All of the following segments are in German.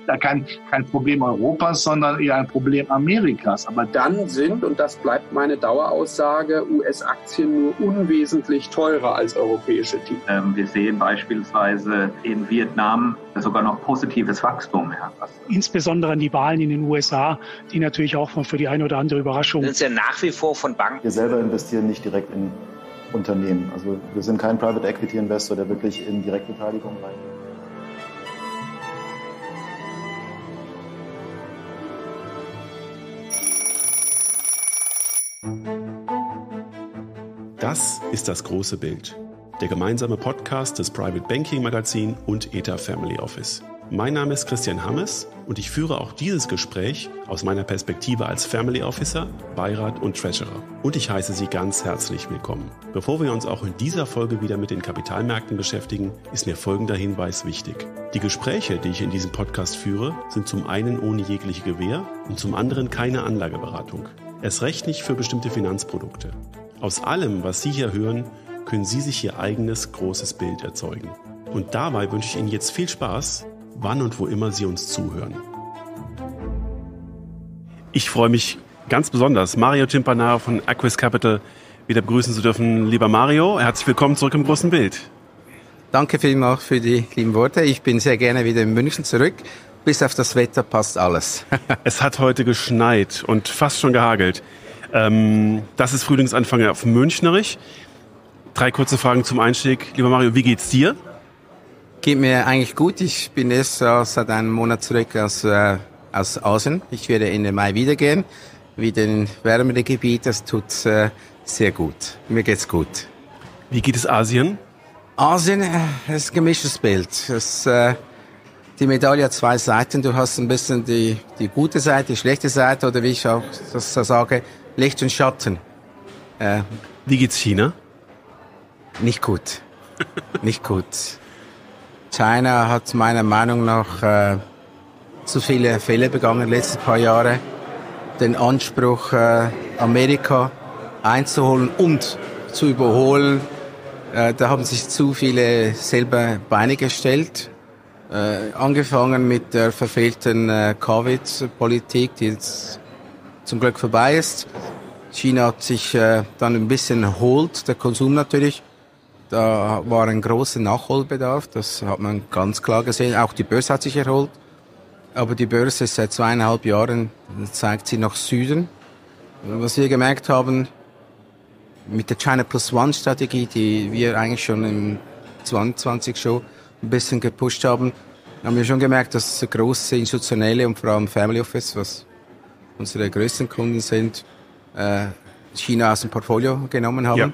kein Problem Europas, sondern eher ein Problem Amerikas. Aber dann sind, und das bleibt meine Daueraussage, US-Aktien nur unwesentlich teurer als europäische Titel. Wir sehen beispielsweise in Vietnam sogar noch positives Wachstum. Insbesondere an die Wahlen in den USA, die natürlich auch für die eine oder andere Überraschung. Das ist ja nach wie vor von Banken. Wir selber investieren nicht direkt in Unternehmen. Also wir sind kein Private Equity Investor, der wirklich in Direktbeteiligung reingeht. Das ist das große Bild. Der gemeinsame Podcast des Private Banking Magazin und ETA Family Office. Mein Name ist Christian Hammes und ich führe auch dieses Gespräch aus meiner Perspektive als Family Officer, Beirat und Treasurer. Und ich heiße Sie ganz herzlich willkommen. Bevor wir uns auch in dieser Folge wieder mit den Kapitalmärkten beschäftigen, ist mir folgender Hinweis wichtig. Die Gespräche, die ich in diesem Podcast führe, sind zum einen ohne jegliche Gewähr und zum anderen keine Anlageberatung. Erst recht nicht für bestimmte Finanzprodukte. Aus allem, was Sie hier hören, können Sie sich Ihr eigenes großes Bild erzeugen. Und dabei wünsche ich Ihnen jetzt viel Spaß, wann und wo immer Sie uns zuhören. Ich freue mich ganz besonders, Mario Cimpanaro von Acquis Capital wieder begrüßen zu dürfen. Lieber Mario, herzlich willkommen zurück im großen Bild. Danke vielmals für die lieben Worte. Ich bin sehr gerne wieder in München zurück. Bis auf das Wetter passt alles. Es hat heute geschneit und fast schon gehagelt. Das ist Frühlingsanfang auf Münchnerisch. 3 kurze Fragen zum Einstieg. Lieber Mario, wie geht's dir? Geht mir eigentlich gut. Ich bin erst seit einem Monat zurück aus Asien. Ich werde Ende Mai wieder gehen. Wieder in wärmere Gebiet. Das tut sehr gut. Mir geht's gut. Wie geht es Asien? Asien ist ein gemischtes Bild. Die Medaille hat 2 Seiten. Du hast ein bisschen die gute Seite, die schlechte Seite oder wie ich auch das sage, Licht und Schatten. Wie geht's China? Nicht gut. Nicht gut. China hat meiner Meinung nach zu viele Fehler begangen in den letzten paar Jahren. Den Anspruch, Amerika einzuholen und zu überholen, da haben sich zu viele selber Beine gestellt. Angefangen mit der verfehlten Covid-Politik, die jetzt zum Glück vorbei ist. China hat sich dann ein bisschen erholt, der Konsum natürlich. Da war ein großer Nachholbedarf, das hat man ganz klar gesehen. Auch die Börse hat sich erholt. Aber die Börse ist seit 2,5 Jahren, zeigt sie nach Süden. Was wir gemerkt haben, mit der China Plus One Strategie, die wir eigentlich schon im 2020 schon ein bisschen gepusht haben wir schon gemerkt, dass große institutionelle und vor allem Family Office, was unsere größten Kunden sind, China aus dem Portfolio genommen haben. Ja.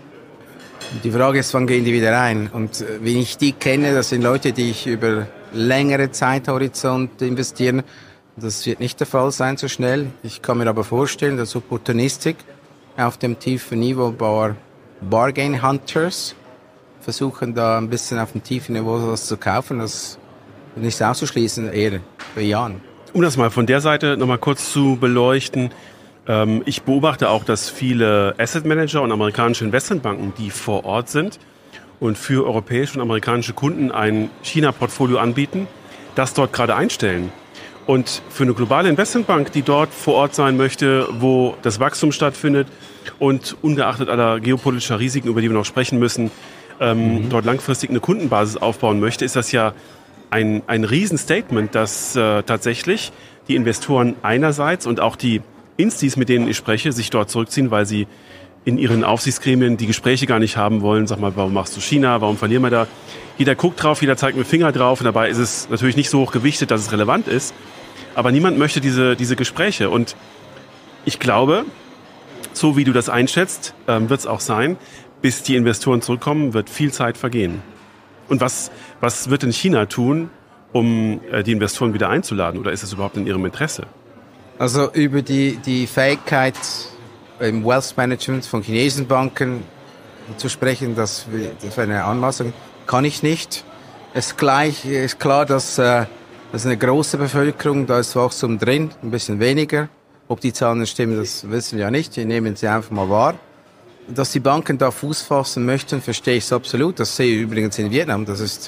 Die Frage ist, wann gehen die wieder rein? Und wenn ich die kenne, das sind Leute, die ich über längere Zeithorizont investieren. Das wird nicht der Fall sein so schnell. Ich kann mir aber vorstellen, dass Opportunistik auf dem tiefen Niveau Bargain Hunters versuchen da ein bisschen auf dem tiefen Niveau was zu kaufen, das nicht auszuschließen, eher bejahen. Um das mal von der Seite nochmal kurz zu beleuchten, ich beobachte auch, dass viele Asset Manager und amerikanische Investmentbanken, die vor Ort sind und für europäische und amerikanische Kunden ein China-Portfolio anbieten, das dort gerade einstellen. Und für eine globale Investmentbank, die dort vor Ort sein möchte, wo das Wachstum stattfindet und ungeachtet aller geopolitischer Risiken, über die wir noch sprechen müssen, dort langfristig eine Kundenbasis aufbauen möchte, ist das ja ein Riesenstatement, dass tatsächlich die Investoren einerseits und auch die Instis, mit denen ich spreche, sich dort zurückziehen, weil sie in ihren Aufsichtsgremien die Gespräche gar nicht haben wollen. Sag mal, warum machst du China? Warum verlieren wir da? Jeder guckt drauf, jeder zeigt mit dem Finger drauf und dabei ist es natürlich nicht so hoch gewichtet, dass es relevant ist. Aber niemand möchte diese Gespräche. Und ich glaube, so wie du das einschätzt, wird es auch sein, bis die Investoren zurückkommen, wird viel Zeit vergehen. Und was wird denn China tun, um die Investoren wieder einzuladen? Oder ist es überhaupt in ihrem Interesse? Also über die Fähigkeit im Wealth Management von chinesischen Banken zu sprechen, das wäre eine Anmaßung, kann ich nicht. Es ist klar, dass eine große Bevölkerung, da ist Wachstum drin, ein bisschen weniger. Ob die Zahlen stimmen, das wissen wir ja nicht. Wir nehmen sie einfach mal wahr. Dass die Banken da Fuß fassen möchten, verstehe ich es absolut. Das sehe ich übrigens in Vietnam. Das ist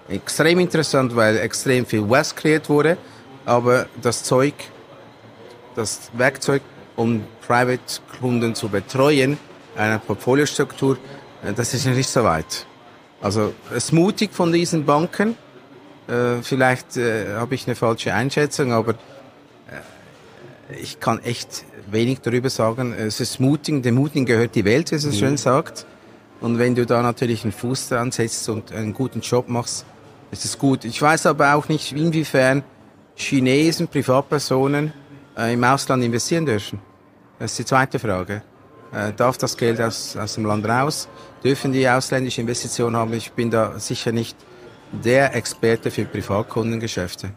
Extrem interessant, weil extrem viel Wealth kreiert wurde, aber das Werkzeug, um Private-Kunden zu betreuen, eine Portfoliostruktur, das ist nicht so weit. Also es ist mutig von diesen Banken. Vielleicht habe ich eine falsche Einschätzung, aber ich kann echt wenig darüber sagen. Es ist mutig, dem Mutigen gehört die Welt, wie es schön sagt. Und wenn du da natürlich einen Fuß dran setzt und einen guten Job machst, ist es gut. Ich weiß aber auch nicht, inwiefern Chinesen, Privatpersonen im Ausland investieren dürfen. Das ist die zweite Frage. Darf das Geld aus dem Land raus? Dürfen die ausländische Investitionen haben? Ich bin da sicher nicht der Experte für Privatkundengeschäfte.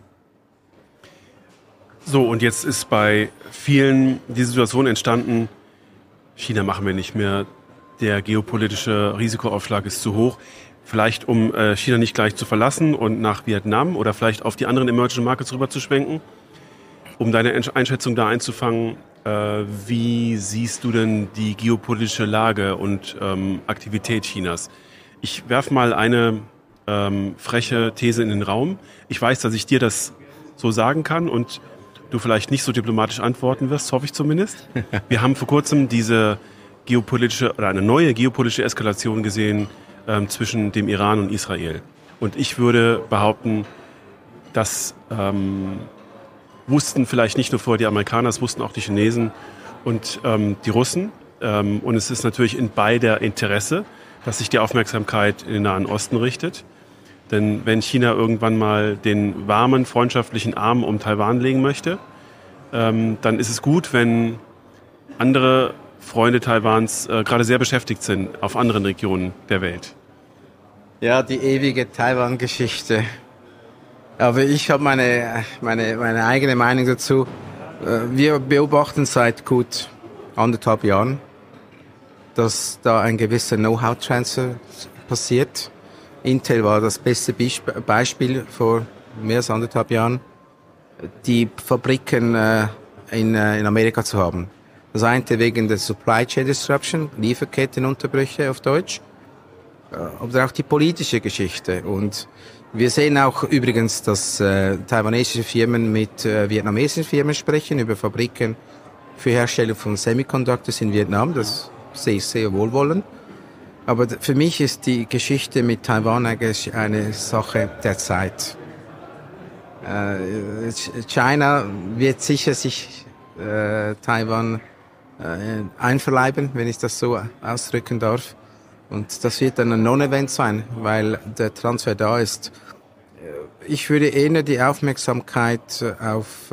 So, und jetzt ist bei vielen die Situation entstanden, China machen wir nicht mehr, der geopolitische Risikoaufschlag ist zu hoch. Vielleicht um China nicht gleich zu verlassen und nach Vietnam oder vielleicht auf die anderen Emerging Markets rüber zu schwenken, um deine Einschätzung da einzufangen. Wie siehst du denn die geopolitische Lage und Aktivität Chinas? Ich werfe mal eine freche These in den Raum. Ich weiß, dass ich dir das so sagen kann und du vielleicht nicht so diplomatisch antworten wirst, hoffe ich zumindest. Wir haben vor kurzem diese geopolitische oder eine neue geopolitische Eskalation gesehen zwischen dem Iran und Israel. Und ich würde behaupten, das wussten vielleicht nicht nur vorher die Amerikaner, es wussten auch die Chinesen und die Russen. Und es ist natürlich in beider Interesse, dass sich die Aufmerksamkeit in den Nahen Osten richtet. Denn wenn China irgendwann mal den warmen, freundschaftlichen Arm um Taiwan legen möchte, dann ist es gut, wenn andere Freunde Taiwans gerade sehr beschäftigt sind auf anderen Regionen der Welt. Ja, die ewige Taiwan-Geschichte. Aber ich habe meine eigene Meinung dazu. Wir beobachten seit gut 1,5 Jahren, dass da ein gewisser Know-how-Transfer passiert. Intel war das beste Beispiel vor mehr als 1,5 Jahren, die Fabriken in Amerika zu haben. Das eine wegen der Supply Chain Disruption, Lieferkettenunterbrüche auf Deutsch, aber auch die politische Geschichte. Und wir sehen auch übrigens, dass taiwanesische Firmen mit vietnamesischen Firmen sprechen über Fabriken für Herstellung von Semiconductors in Vietnam. Das sehe ich sehr wohlwollend. Aber für mich ist die Geschichte mit Taiwan eigentlich eine Sache der Zeit. China wird sicher sich Taiwan einverleiben, wenn ich das so ausdrücken darf. Und das wird dann ein Non-Event sein, weil der Transfer da ist. Ich würde eher die Aufmerksamkeit auf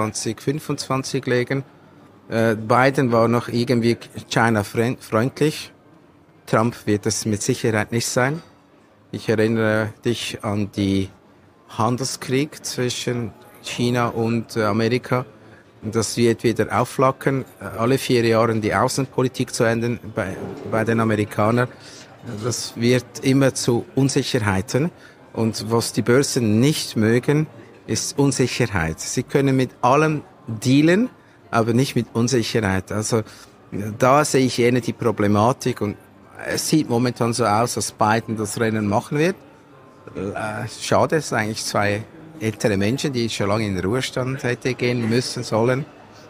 2025 legen. Biden war noch irgendwie China-freundlich. Trump wird es mit Sicherheit nicht sein. Ich erinnere dich an die Handelskrieg zwischen China und Amerika. Das wird wieder aufflackern. Alle 4 Jahre die Außenpolitik zu ändern bei den Amerikanern. Das wird immer zu Unsicherheiten. Und was die Börsen nicht mögen, ist Unsicherheit. Sie können mit allem dealen, aber nicht mit Unsicherheit. Also da sehe ich eher die Problematik. Und es sieht momentan so aus, dass Biden das Rennen machen wird. Schade, es sind eigentlich 2 ältere Menschen, die schon lange in den Ruhestand hätte gehen müssen sollen.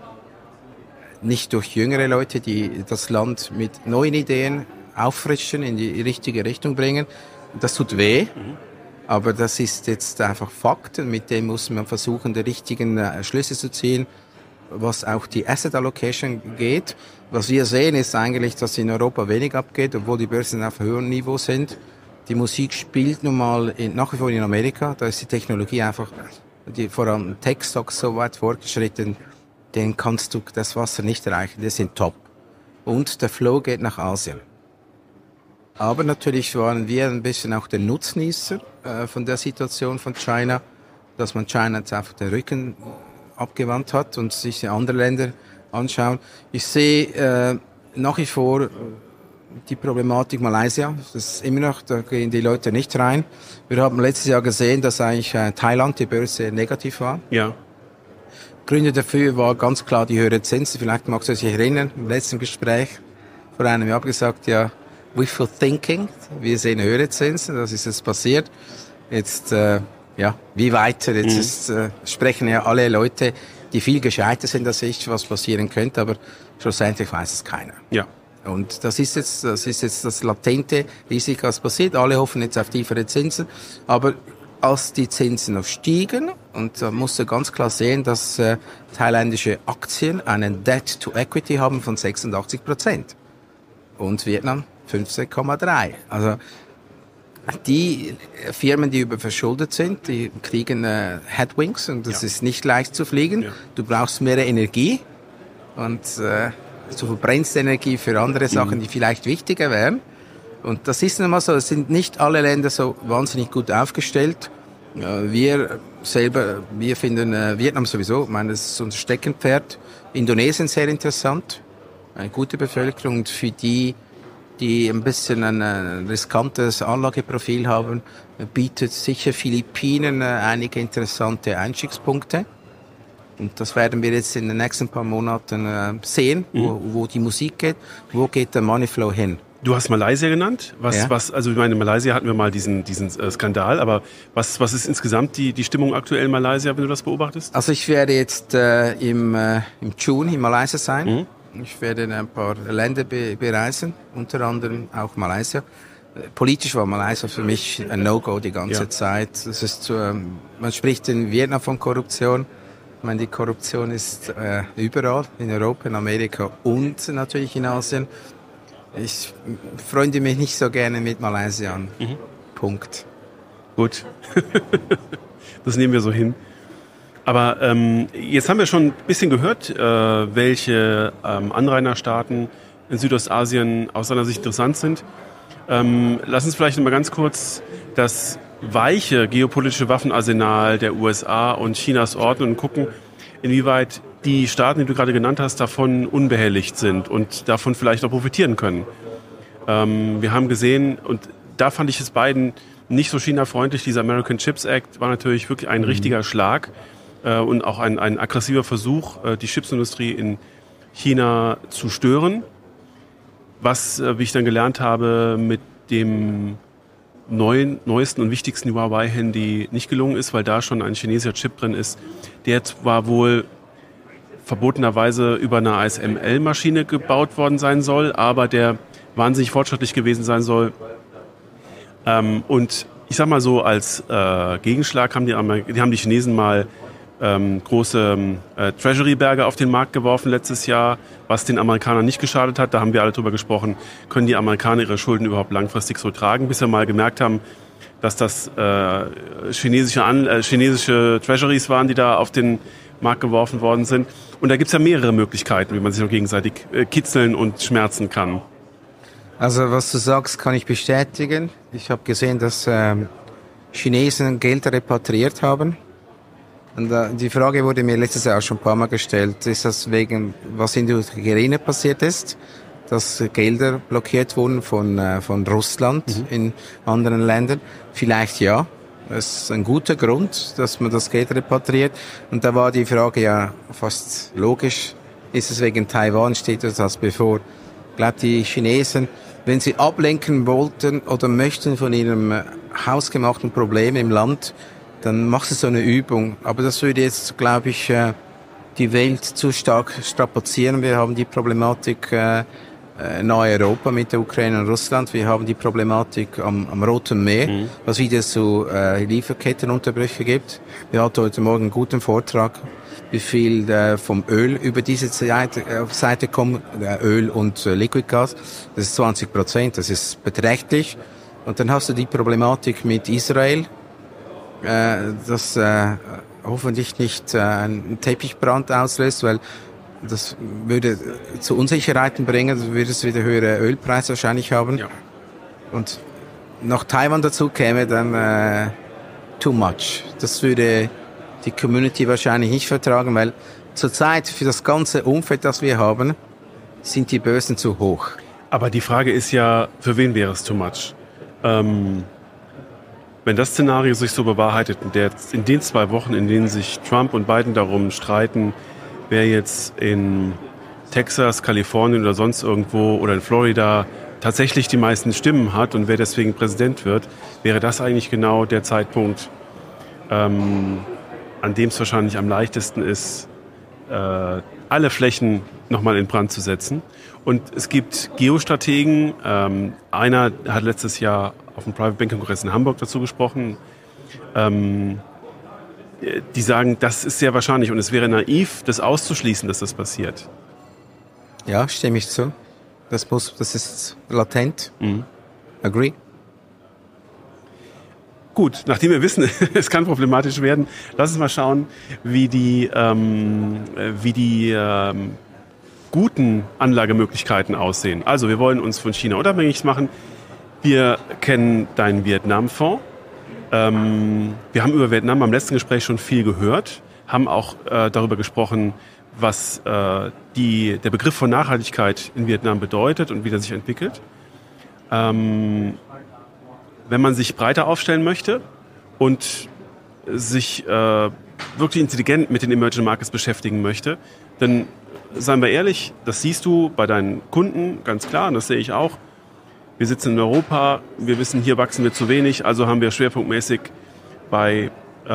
Nicht durch jüngere Leute, die das Land mit neuen Ideen auffrischen, in die richtige Richtung bringen. Das tut weh, aber das ist jetzt einfach Fakt. Mit dem muss man versuchen, die richtigen Schlüsse zu ziehen, was auch die Asset Allocation geht. Was wir sehen, ist eigentlich, dass in Europa wenig abgeht, obwohl die Börsen auf höherem Niveau sind. Die Musik spielt nun mal nach wie vor in Amerika. Da ist die Technologie einfach, vor allem Tech-Stocks so weit fortgeschritten, den kannst du das Wasser nicht erreichen. Die sind top. Und der Flow geht nach Asien. Aber natürlich waren wir ein bisschen auch der Nutznießer von der Situation von China, dass man China jetzt einfach den Rücken abgewandt hat und sich andere Länder anschauen. Ich sehe nach wie vor die Problematik Malaysia. Das ist immer noch, da gehen die Leute nicht rein. Wir haben letztes Jahr gesehen, dass eigentlich Thailand die Börse negativ war. Ja. Gründe dafür war ganz klar die höhere Zinsen. Vielleicht magst du dich erinnern, im letzten Gespräch vor einem Jahr gesagt, ja, wishful thinking. Wir sehen höhere Zinsen, das ist jetzt passiert. jetzt, wie weiter? Jetzt sprechen ja alle Leute, die viel gescheiter sind als ich, was passieren könnte, aber schlussendlich weiß es keiner. Ja. Und das ist jetzt das latente Risiko, was passiert. Alle hoffen jetzt auf tiefere Zinsen, aber als die Zinsen noch stiegen, und da musst du ganz klar sehen, dass thailändische Aktien einen Debt to Equity haben von 86% und Vietnam 15,3%. Also die Firmen, die überverschuldet sind, die kriegen Headwinds und das ist nicht leicht zu fliegen. Ja. Du brauchst mehr Energie und du verbrennst Energie für andere Sachen, die vielleicht wichtiger wären. Und das ist nun mal so, es sind nicht alle Länder so wahnsinnig gut aufgestellt. Wir finden Vietnam sowieso, ich meine, das ist unser Steckenpferd. Indonesien sehr interessant, eine gute Bevölkerung, und für die ein bisschen ein riskantes Anlageprofil haben, bietet sicher Philippinen einige interessante Einstiegspunkte. Und das werden wir jetzt in den nächsten paar Monaten sehen, wo die Musik geht, wo geht der Moneyflow hin. Du hast Malaysia genannt. Also ich meine, in Malaysia hatten wir mal diesen Skandal, aber was ist insgesamt die Stimmung aktuell in Malaysia, wenn du das beobachtest? Also ich werde jetzt im June in Malaysia sein. Ich werde ein paar Länder bereisen, unter anderem auch Malaysia. Politisch war Malaysia für mich ein No-Go die ganze Zeit. Das ist man spricht in Vietnam von Korruption. Ich meine, die Korruption ist überall, in Europa, in Amerika und natürlich in Asien. Ich freunde mich nicht so gerne mit Malaysia an. Punkt. Gut. Das nehmen wir so hin. Aber jetzt haben wir schon ein bisschen gehört, welche Anrainerstaaten in Südostasien aus seiner Sicht interessant sind. Lass uns vielleicht noch mal ganz kurz das weiche geopolitische Waffenarsenal der USA und Chinas ordnen und gucken, inwieweit die Staaten, die du gerade genannt hast, davon unbehelligt sind und davon vielleicht auch profitieren können. Wir haben gesehen, und da fand ich es Biden nicht so China-freundlich, dieser American Chips Act war natürlich wirklich ein richtiger Schlag und auch ein aggressiver Versuch, die Chipsindustrie in China zu stören. Was, wie ich dann gelernt habe, mit dem neuesten und wichtigsten Huawei-Handy nicht gelungen ist, weil da schon ein chinesischer Chip drin ist. Der zwar wohl verbotenerweise über eine ASML-Maschine gebaut worden sein soll, aber der wahnsinnig fortschrittlich gewesen sein soll. Und ich sag mal so, als Gegenschlag haben die Chinesen mal große Treasury-Berge auf den Markt geworfen letztes Jahr, was den Amerikanern nicht geschadet hat. Da haben wir alle drüber gesprochen, können die Amerikaner ihre Schulden überhaupt langfristig so tragen, bis wir mal gemerkt haben, dass das chinesische Treasuries waren, die da auf den Markt geworfen worden sind. Und da gibt's ja mehrere Möglichkeiten, wie man sich auch gegenseitig kitzeln und schmerzen kann. Also was du sagst, kann ich bestätigen. Ich habe gesehen, dass Chinesen Geld repatriiert haben. Und die Frage wurde mir letztes Jahr auch schon ein paar Mal gestellt. Ist das wegen, was in der Ukraine passiert ist, dass Gelder blockiert wurden von Russland in anderen Ländern? Vielleicht ja. Das ist ein guter Grund, dass man das Geld repatriiert. Und da war die Frage ja fast logisch. Ist es wegen Taiwan, steht das bevor? Ich glaube, die Chinesen, wenn sie ablenken wollten oder möchten von ihrem hausgemachten Problem im Land, dann machst du so eine Übung. Aber das würde jetzt, glaube ich, die Welt zu stark strapazieren. Wir haben die Problematik nahe Europa mit der Ukraine und Russland. Wir haben die Problematik am Roten Meer, was wieder zu Lieferkettenunterbrüche gibt. Wir hatten heute Morgen einen guten Vortrag, wie viel vom Öl über diese Seite kommt, Öl und Liquidgas. Das ist 20%, das ist beträchtlich. Und dann hast du die Problematik mit Israel, das hoffentlich nicht einen Teppichbrand auslöst, weil das würde zu Unsicherheiten bringen, du würdest wieder höhere Ölpreise wahrscheinlich haben. Ja. Und noch Taiwan dazu käme, dann too much. Das würde die Community wahrscheinlich nicht vertragen, weil zurzeit für das ganze Umfeld, das wir haben, sind die Börsen zu hoch. Aber die Frage ist ja, für wen wäre es too much? Wenn das Szenario sich so bewahrheitet, in den 2 Wochen, in denen sich Trump und Biden darum streiten, wer jetzt in Texas, Kalifornien oder sonst irgendwo oder in Florida tatsächlich die meisten Stimmen hat und wer deswegen Präsident wird, wäre das eigentlich genau der Zeitpunkt, an dem es wahrscheinlich am leichtesten ist, alle Flächen nochmal in Brand zu setzen. Und es gibt Geostrategen, einer hat letztes Jahr auf dem Private Banking Kongress in Hamburg dazu gesprochen, die sagen, das ist sehr wahrscheinlich und es wäre naiv, das auszuschließen, dass das passiert. Ja, stimme ich zu. Das ist latent. Agree. Gut, nachdem wir wissen, es kann problematisch werden, lass uns mal schauen, wie die guten Anlagemöglichkeiten aussehen. Also wir wollen uns von China unabhängig machen. Wir kennen deinen Vietnam-Fonds. Wir haben über Vietnam beim letzten Gespräch schon viel gehört, haben auch darüber gesprochen, was der Begriff von Nachhaltigkeit in Vietnam bedeutet und wie der sich entwickelt. Wenn man sich breiter aufstellen möchte und sich wirklich intelligent mit den Emerging Markets beschäftigen möchte, dann seien wir ehrlich, das siehst du bei deinen Kunden ganz klar und das sehe ich auch. Wir sitzen in Europa, wir wissen, hier wachsen wir zu wenig, also haben wir schwerpunktmäßig bei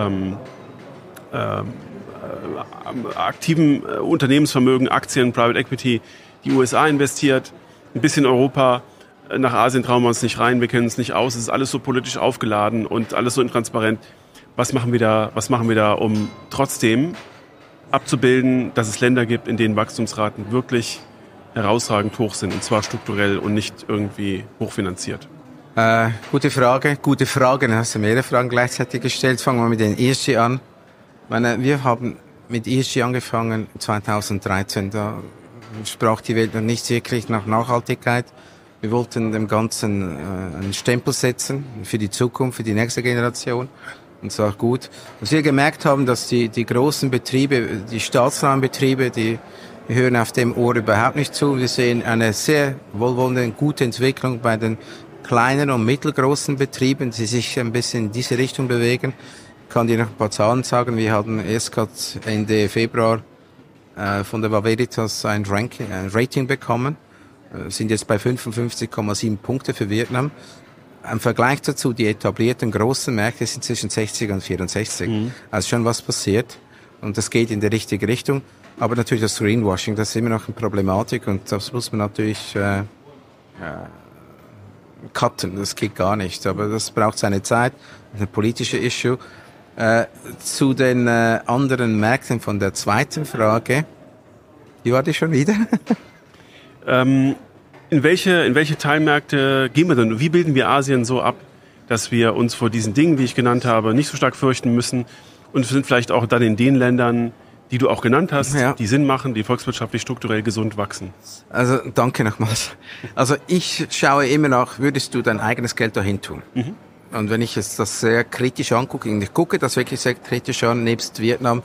aktivem Unternehmensvermögen, Aktien, Private Equity, die USA investiert, ein bisschen Europa, nach Asien trauen wir uns nicht rein, wir kennen es nicht aus, es ist alles so politisch aufgeladen und alles so intransparent. Was machen wir da, um trotzdem abzubilden, dass es Länder gibt, in denen Wachstumsraten wirklich herausragend hoch sind, und zwar strukturell und nicht irgendwie hochfinanziert? Gute Frage. Gute Fragen. Hast du mehrere Fragen gleichzeitig gestellt? Fangen wir mit den ESG an. Wir haben mit ESG angefangen 2013. Da sprach die Welt noch nicht wirklich nach Nachhaltigkeit. Wir wollten dem Ganzen einen Stempel setzen für die Zukunft, für die nächste Generation. Und zwar gut. Was wir gemerkt haben, dass die großen Betriebe, die staatsnahen Betriebe, die hören auf dem Ohr überhaupt nicht zu. Wir sehen eine sehr wohlwollende, gute Entwicklung bei den kleinen und mittelgroßen Betrieben, die sich ein bisschen in diese Richtung bewegen. Ich kann dir noch ein paar Zahlen sagen. Wir hatten erst gerade Ende Februar von der Veritas ein Rating bekommen. Sind jetzt bei 55,7 Punkte für Vietnam. Im Vergleich dazu, die etablierten großen Märkte sind zwischen 60 und 64. Also schon was passiert. Und das geht in die richtige Richtung. Aber natürlich das Greenwashing, das ist immer noch eine Problematik und das muss man natürlich cutten. Das geht gar nicht. Aber das braucht seine Zeit. Ein politisches Issue. Zu den anderen Märkten von der zweiten Frage. Wie war die schon wieder? In welche Teilmärkte gehen wir denn? Wie bilden wir Asien so ab, dass wir uns vor diesen Dingen, die ich genannt habe, nicht so stark fürchten müssen und sind vielleicht auch dann in den Ländern, die du auch genannt hast, die Sinn machen, die volkswirtschaftlich strukturell gesund wachsen? Also danke nochmals. Also ich schaue immer nach, würdest du dein eigenes Geld dahin tun? Und wenn ich jetzt das sehr kritisch angucke, und ich gucke das wirklich sehr kritisch an, nebst Vietnam,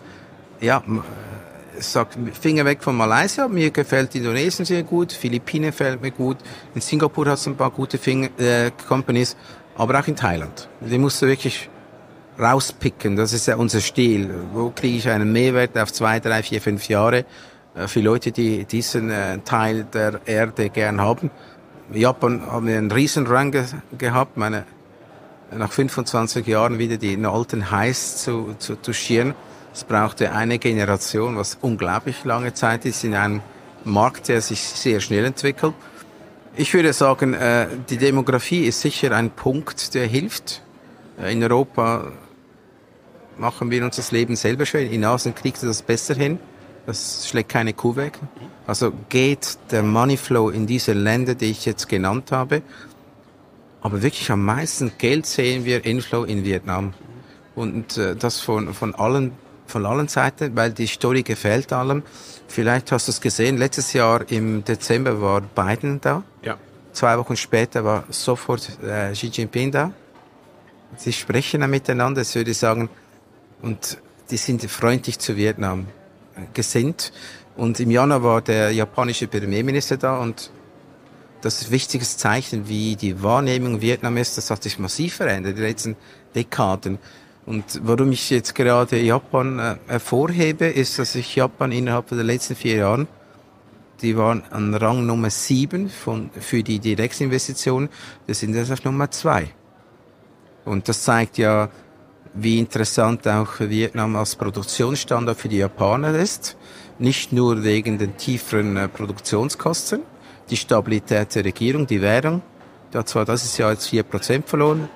sagt Finger weg von Malaysia, mir gefällt Indonesien sehr gut, Philippinen gefällt mir gut, in Singapur hat es ein paar gute Companies, aber auch in Thailand. Die musst du wirklich rauspicken, das ist ja unser Stil. Wo kriege ich einen Mehrwert auf 2, 3, 4, 5 Jahre für Leute, die diesen Teil der Erde gern haben. Japan haben einen riesen Run gehabt, nach 25 Jahren wieder die alten Highs zu touchieren. Es brauchte eine Generation, was unglaublich lange Zeit ist, in einem Markt, der sich sehr schnell entwickelt. Ich würde sagen, die Demografie ist sicher ein Punkt, der hilft. In Europa machen wir uns das Leben selber schön. In Asien kriegt ihr das besser hin. Das schlägt keine Kuh weg. Also geht der Moneyflow in diese Länder, die ich jetzt genannt habe. Aber wirklich am meisten Geld sehen wir Inflow in Vietnam. Und das von allen Seiten, weil die Story gefällt allem. Vielleicht hast du es gesehen, letztes Jahr im Dezember war Biden da. Ja. 2 Wochen später war sofort Xi Jinping da. Sie sprechen dann miteinander, das würde ich sagen. Und die sind freundlich zu Vietnam gesinnt. Und im Januar war der japanische Premierminister da und das ist ein wichtiges Zeichen, wie die Wahrnehmung Vietnam ist. Das hat sich massiv verändert in den letzten Dekaden. Und warum ich jetzt gerade Japan hervorhebe, ist, dass ich Japan innerhalb der letzten 4 Jahren die waren an Rang Nummer 7 für die Direktinvestitionen. Das sind jetzt auf Nummer 2. Und das zeigt ja, wie interessant auch Vietnam als Produktionsstandort für die Japaner ist. Nicht nur wegen den tieferen Produktionskosten, die Stabilität der Regierung, die Währung. Das ist ja jetzt 4% verloren.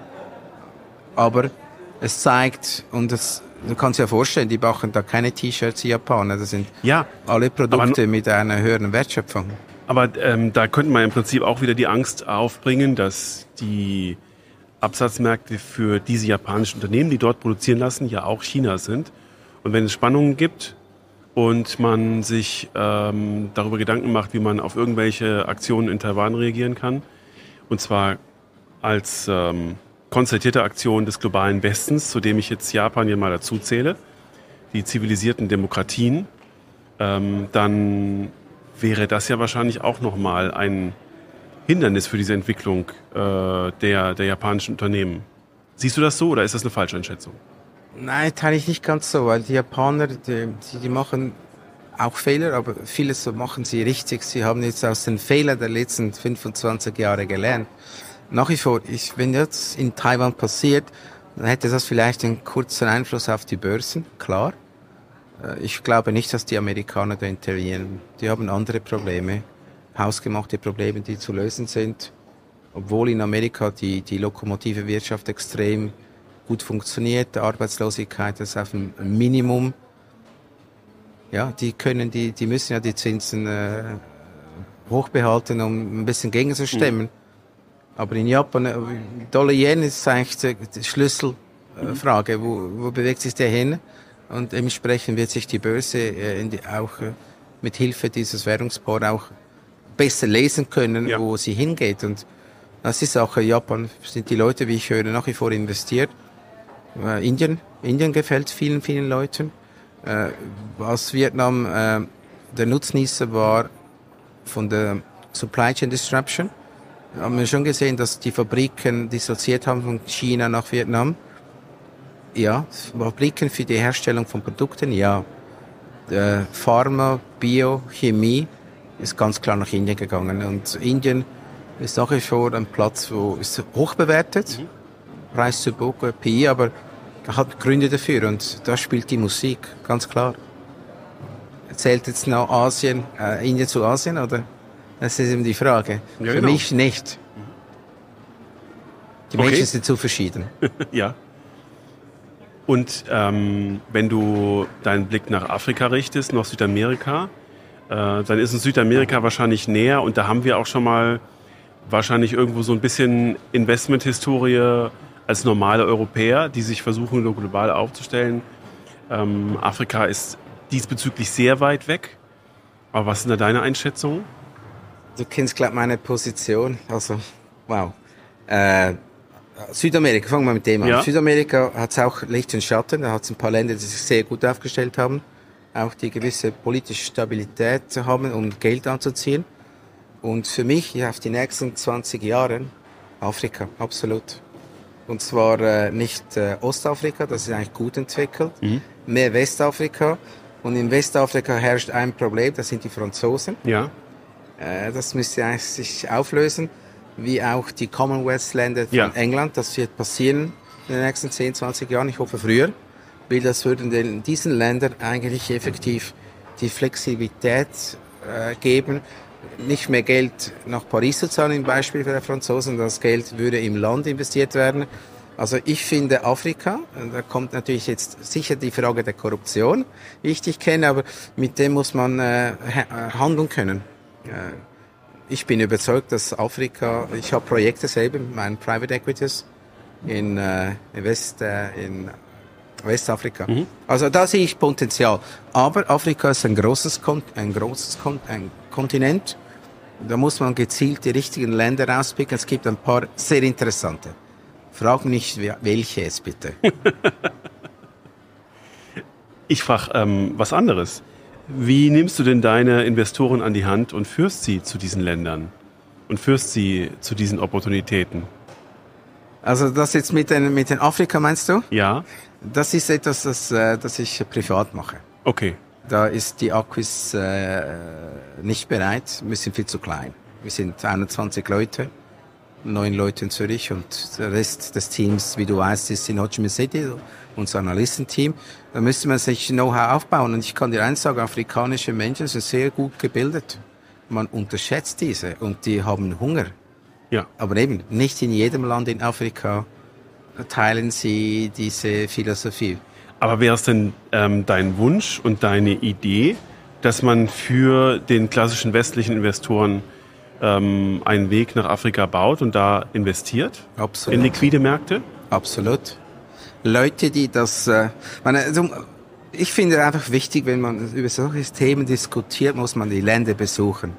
Aber es zeigt, und du kannst dir ja vorstellen, die machen da keine T-Shirts, die Japaner. Das sind alle Produkte mit einer höheren Wertschöpfung. Aber da könnte man im Prinzip auch wieder die Angst aufbringen, dass die Absatzmärkte für diese japanischen Unternehmen, die dort produzieren lassen, ja auch China sind. Und wenn es Spannungen gibt und man sich darüber Gedanken macht, wie man auf irgendwelche Aktionen in Taiwan reagieren kann, und zwar als konzertierte Aktion des globalen Westens, zu dem ich jetzt Japan hier mal dazu zähle, die zivilisierten Demokratien, dann wäre das ja wahrscheinlich auch nochmal ein Hindernis für diese Entwicklung der japanischen Unternehmen. Siehst du das so oder ist das eine falsche Einschätzung? Nein, teile ich nicht ganz so, weil die Japaner, die machen auch Fehler, aber vieles machen sie richtig. Sie haben jetzt aus den Fehlern der letzten 25 Jahre gelernt. Nach wie vor, wenn jetzt in Taiwan passiert, dann hätte das vielleicht einen kurzen Einfluss auf die Börsen, klar. Ich glaube nicht, dass die Amerikaner da intervenieren. Die haben andere Probleme, hausgemachte Probleme, die zu lösen sind. Obwohl in Amerika die lokomotive Wirtschaft extrem gut funktioniert, die Arbeitslosigkeit ist auf einem Minimum. Ja, die müssen ja die Zinsen hoch behalten, um ein bisschen gegenzustemmen. Aber in Japan, Dollar-Yen ist eigentlich die Schlüsselfrage. Wo bewegt sich der hin? Und dementsprechend wird sich die Börse auch mit Hilfe dieses Währungspaar auch besser lesen können, wo sie hingeht. Und das ist auch Japan, sind die Leute, wie ich höre, nach wie vor investiert. Indien gefällt vielen, vielen Leuten. Was Vietnam der Nutznießer war von der Supply Chain Disruption, haben wir schon gesehen, dass die Fabriken dissoziiert haben von China nach Vietnam. Ja, Fabriken für die Herstellung von Produkten, ja. Pharma, Bio, Chemie ist ganz klar nach Indien gegangen. Und Indien ist nach wie vor ein Platz, wo ist hoch bewertet. Preis zu Book, PI, aber hat Gründe dafür. Und da spielt die Musik, ganz klar. Zählt jetzt noch Indien zu Asien, oder? Das ist eben die Frage. Ja, für mich nicht. Die Menschen sind zu verschieden. Ja. Und wenn du deinen Blick nach Afrika richtest, nach Südamerika, dann ist uns Südamerika wahrscheinlich näher und da haben wir auch schon mal wahrscheinlich irgendwo so ein bisschen Investmenthistorie als normale Europäer, die sich versuchen, global aufzustellen. Afrika ist diesbezüglich sehr weit weg. Aber was sind da deine Einschätzungen? Du kennst, glaube ich, meine Position. Also, wow. Südamerika, fangen wir mit dem an. Ja. Südamerika hat es auch Licht und Schatten. Da hat es ein paar Länder, die sich sehr gut aufgestellt haben. Auch die gewisse politische Stabilität haben, um Geld anzuziehen. Und für mich, auf die nächsten 20 Jahre, Afrika, absolut. Und zwar nicht Ostafrika, das ist eigentlich gut entwickelt. Mehr Westafrika. Und in Westafrika herrscht ein Problem, das sind die Franzosen. Ja. Das müsste eigentlich sich auflösen, wie auch die Commonwealth-Länder von England. Das wird passieren in den nächsten 10, 20 Jahren, ich hoffe früher, weil das würden diesen Ländern eigentlich effektiv die Flexibilität geben, nicht mehr Geld nach Paris zu zahlen, im Beispiel für die Franzosen, das Geld würde im Land investiert werden. Also ich finde Afrika, da kommt natürlich jetzt sicher die Frage der Korruption, wie ich dich kenne, aber mit dem muss man handeln können. Ich bin überzeugt, dass Afrika, ich habe Projekte selber mit meinen Private Equities in Westafrika. Also da sehe ich Potenzial. Aber Afrika ist ein großes Kontinent. Da muss man gezielt die richtigen Länder rauspicken. Es gibt ein paar sehr interessante. Frag nicht, welche es bitte. Ich frage was anderes. Wie nimmst du denn deine Investoren an die Hand und führst sie zu diesen Ländern und führst sie zu diesen Opportunitäten? Also das jetzt mit den Afrika meinst du? Ja. Das ist etwas, das ich privat mache. Okay. Da ist die Acquis nicht bereit. Wir sind viel zu klein. Wir sind 21 Leute, 9 Leute in Zürich und der Rest des Teams, wie du weißt, ist in Ho Chi Minh City, unser Analystenteam. Da müsste man sich Know-how aufbauen. Und ich kann dir eins sagen, afrikanische Menschen sind sehr gut gebildet. Man unterschätzt diese und die haben Hunger. Ja. Aber eben, nicht in jedem Land in Afrika teilen sie diese Philosophie. Aber wäre es denn dein Wunsch und deine Idee, dass man für den klassischen westlichen Investoren einen Weg nach Afrika baut und da investiert? Absolut. In liquide Märkte? Absolut. Leute, die das... ich finde einfach wichtig, wenn man über solche Themen diskutiert, muss man die Länder besuchen.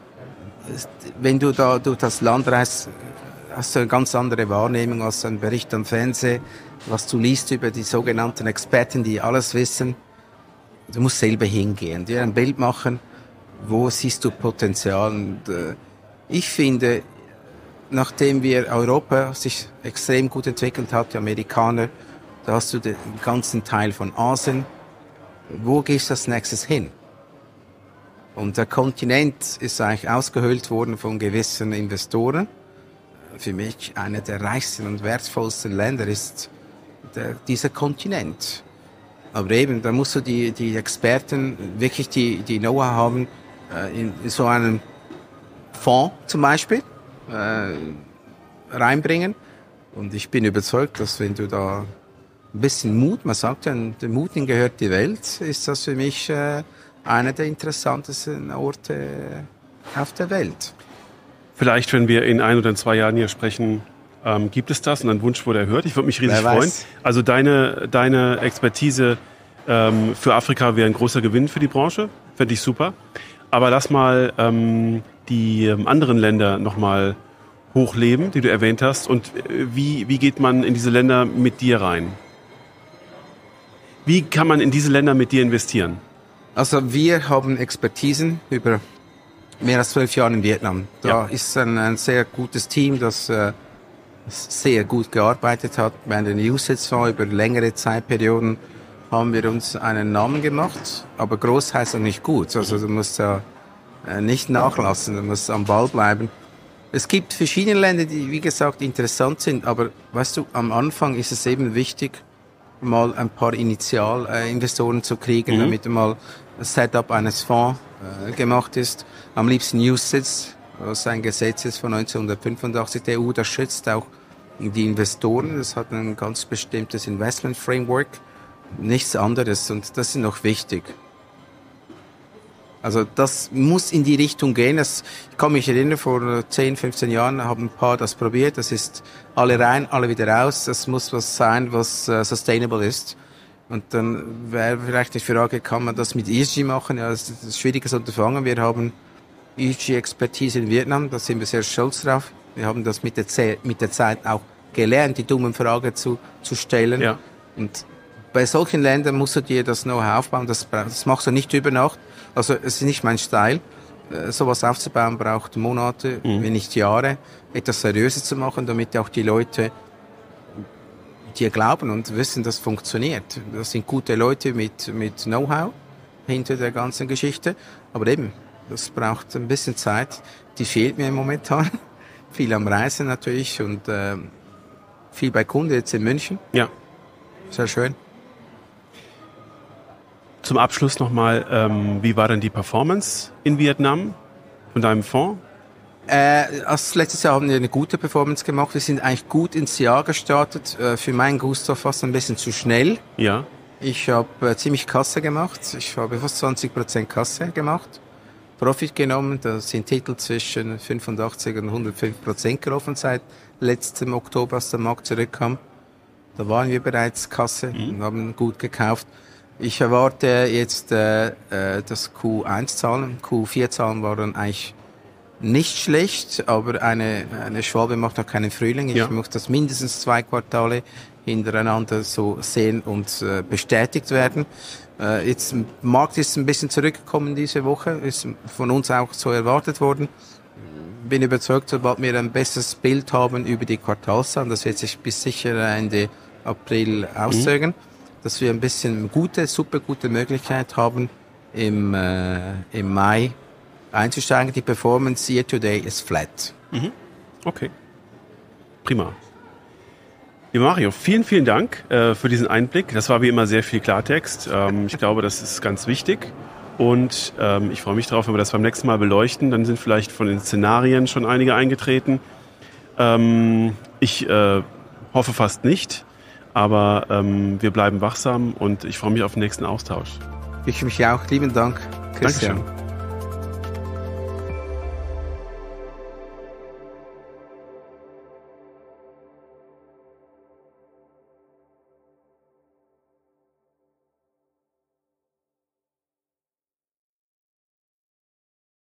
Wenn du da durch das Land reist, hast du eine ganz andere Wahrnehmung als ein Bericht am Fernsehen, was du liest über die sogenannten Experten, die alles wissen. Du musst selber hingehen, dir ein Bild machen, wo siehst du Potenzial. Und, ich finde, nachdem Europa sich extrem gut entwickelt hat, die Amerikaner, da hast du den ganzen Teil von Asien. Wo gehst du als nächstes hin? Und der Kontinent ist eigentlich ausgehöhlt worden von gewissen Investoren. Für mich einer der reichsten und wertvollsten Länder ist dieser Kontinent. Aber eben, da musst du die Experten wirklich die Know-how haben, in so einen Fonds zum Beispiel reinbringen. Und ich bin überzeugt, dass wenn du da ein bisschen Mut, man sagt ja, der Mutigen gehört die Welt, ist das für mich einer der interessantesten Orte auf der Welt. Vielleicht, wenn wir in 1 oder 2 Jahren hier sprechen, gibt es das und ein Wunsch wurde erhört. Ich würde mich riesig freuen. Also deine Expertise für Afrika wäre ein großer Gewinn für die Branche. Fände ich super. Aber lass mal die anderen Länder nochmal hochleben, die du erwähnt hast. Und wie geht man in diese Länder mit dir rein? Wie kann man in diese Länder mit dir investieren? Also wir haben Expertisen über mehr als 12 Jahre in Vietnam. Da ist ein sehr gutes Team, das sehr gut gearbeitet hat. Bei den UCITS-Fonds über längere Zeitperioden haben wir uns einen Namen gemacht. Aber groß heißt auch nicht gut. Also du musst ja nicht nachlassen, du musst am Ball bleiben. Es gibt verschiedene Länder, die, wie gesagt, interessant sind. Aber weißt du, am Anfang ist es eben wichtig, mal ein paar Initialinvestoren zu kriegen, damit mal das Setup eines Fonds gemacht ist. Am liebsten UCITS, was ein Gesetz ist von 1985 der EU, das schützt auch die Investoren. Das hat ein ganz bestimmtes Investment Framework, nichts anderes und das ist noch wichtig. Also das muss in die Richtung gehen. Ich kann mich erinnern, vor 10, 15 Jahren haben ein paar das probiert. Das ist alle rein, alle wieder raus. Das muss was sein, was sustainable ist. Und dann wäre vielleicht die Frage, kann man das mit ESG machen? Ja, das ist ein schwieriges Unterfangen. Wir haben ESG-Expertise in Vietnam, da sind wir sehr stolz drauf. Wir haben das mit der Zeit auch gelernt, die dummen Fragen zu stellen. Ja. Und bei solchen Ländern musst du dir das Know-how aufbauen. Das machst du nicht über Nacht. Also es ist nicht mein Style. Sowas aufzubauen braucht Monate, wenn nicht Jahre, etwas Seriöses zu machen, damit auch die Leute dir glauben und wissen, das funktioniert. Das sind gute Leute mit Know-how hinter der ganzen Geschichte. Aber eben, das braucht ein bisschen Zeit. Die fehlt mir momentan. Viel am Reisen natürlich und viel bei Kunden jetzt in München. Ja. Sehr schön. Zum Abschluss nochmal, wie war denn die Performance in Vietnam von deinem Fonds? Als letztes Jahr haben wir eine gute Performance gemacht. Wir sind eigentlich gut ins Jahr gestartet. Für meinen Gusto fast ein bisschen zu schnell. Ja. Ich habe ziemlich Kasse gemacht. Ich habe fast 20% Kasse gemacht. Profit genommen. Da sind Titel zwischen 85 und 105% gelaufen seit letztem Oktober, als der Markt zurückkam. Da waren wir bereits Kasse und haben gut gekauft. Ich erwarte jetzt das Q1-Zahlen. Q4-Zahlen waren eigentlich nicht schlecht, aber eine Schwalbe macht noch keinen Frühling. Ich möchte das mindestens 2 Quartale hintereinander so sehen und bestätigt werden. Jetzt der Markt ist ein bisschen zurückgekommen diese Woche, ist von uns auch so erwartet worden. Bin überzeugt, sobald wir ein besseres Bild haben über die Quartalszahlen, das wird sich bis sicher Ende April auszögern, dass wir ein bisschen super gute Möglichkeit haben, im Mai einzusteigen. Die Performance year to date ist flat. Okay. Prima. Ja, Mario, vielen, vielen Dank für diesen Einblick. Das war wie immer sehr viel Klartext. Ich glaube, das ist ganz wichtig. Und ich freue mich darauf, wenn wir das beim nächsten Mal beleuchten. Dann sind vielleicht von den Szenarien schon einige eingetreten. Ich hoffe fast nicht. Aber wir bleiben wachsam und ich freue mich auf den nächsten Austausch. Ich mich auch. Lieben Dank, Christian. Dankeschön.